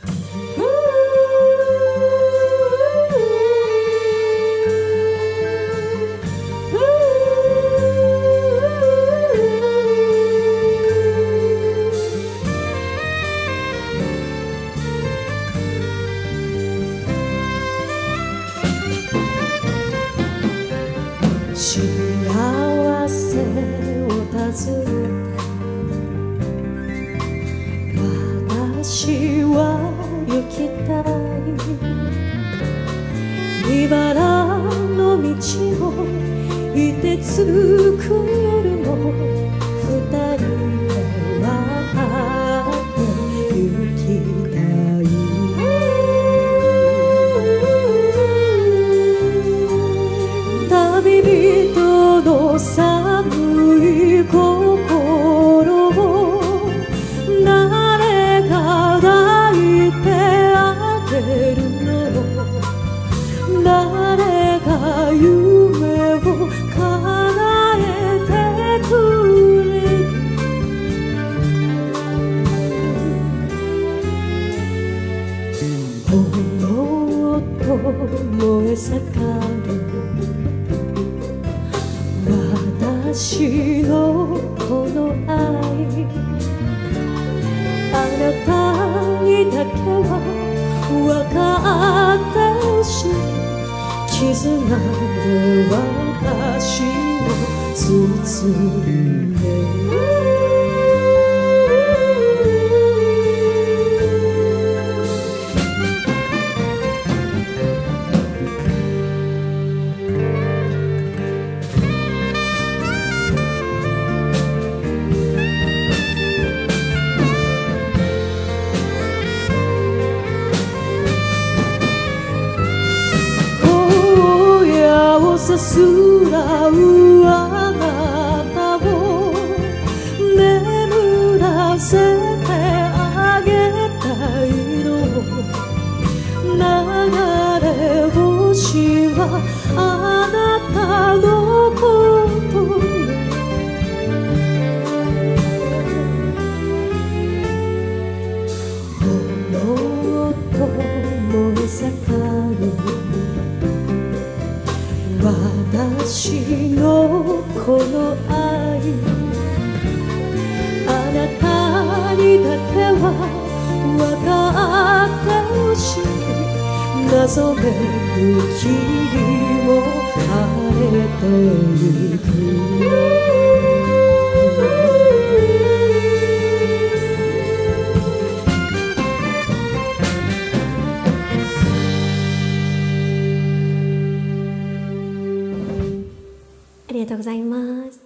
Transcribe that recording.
幸せを尋ねて私は行きたい茨の道をいてつく夜も二人で渡って行きたい旅人の寒い心を誰が抱いてあげるの誰が夢を叶えてくれる炎と燃え盛る私のこの愛あなたにだけは分かってほしい絆で私を包んでさすらうあなたを眠らせてあげたいの流れ星はあなたのこと炎と燃え盛る私のこの愛あなたにだけは分かってほしい謎めく霧を晴れてゆくありがとうございます。